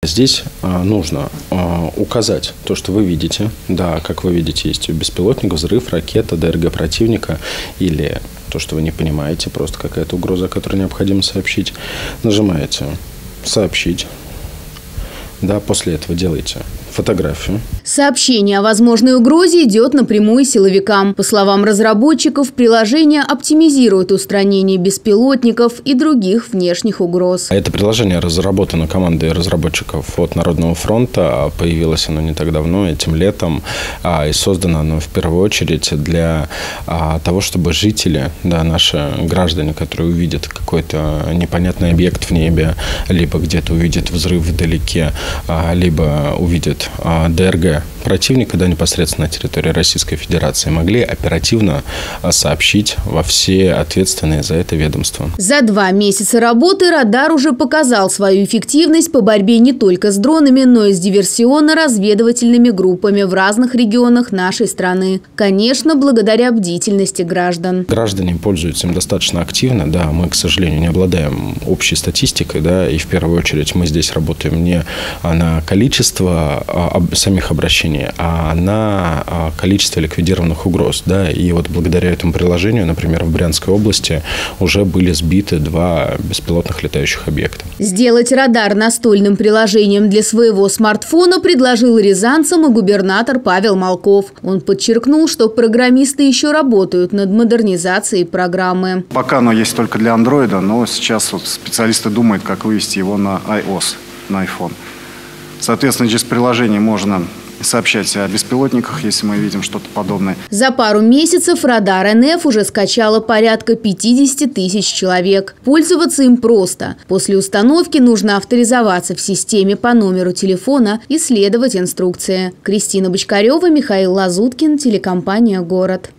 Здесь нужно указать то, что вы видите. Да, как вы видите, есть беспилотник, взрыв, ракета, ДРГ противника или то, что вы не понимаете, просто какая-то угроза, которую необходимо сообщить. Нажимаете «Сообщить». Да, после этого делаете фотографию. Сообщение о возможной угрозе идет напрямую силовикам. По словам разработчиков, приложение оптимизирует устранение беспилотников и других внешних угроз. Это приложение разработано командой разработчиков от Народного фронта. Появилось оно не так давно, этим летом. И создано оно в первую очередь для того, чтобы жители, да, наши граждане, которые увидят какой-то непонятный объект в небе, либо где-то увидят взрыв вдалеке, либо увидят ДРГ противника, да, непосредственно на территории Российской Федерации, могли оперативно сообщить во все ответственные за это ведомства. За 2 месяца работы радар уже показал свою эффективность по борьбе не только с дронами, но и с диверсионно-разведывательными группами в разных регионах нашей страны. Конечно, благодаря бдительности граждан. Граждане пользуются им достаточно активно. Да, мы, к сожалению, не обладаем общей статистикой, да, и в первую очередь мы здесь работаем не на количество самих обращений, а на количество ликвидированных угроз. Да. И вот благодаря этому приложению, например, в Брянской области уже были сбиты 2 беспилотных летающих объекта. Сделать радар настольным приложением для своего смартфона предложил рязанцам и губернатор Павел Малков. Он подчеркнул, что программисты еще работают над модернизацией программы. Пока оно есть только для Android, но сейчас вот специалисты думают, как вывести его на iOS, на iPhone. Соответственно, через приложение можно сообщать о беспилотниках, если мы видим что-то подобное. За пару месяцев радар НФ уже скачало порядка 50 тысяч человек. Пользоваться им просто. После установки нужно авторизоваться в системе по номеру телефона и следовать инструкции. Кристина Бочкарева, Михаил Лазуткин, телекомпания «Город».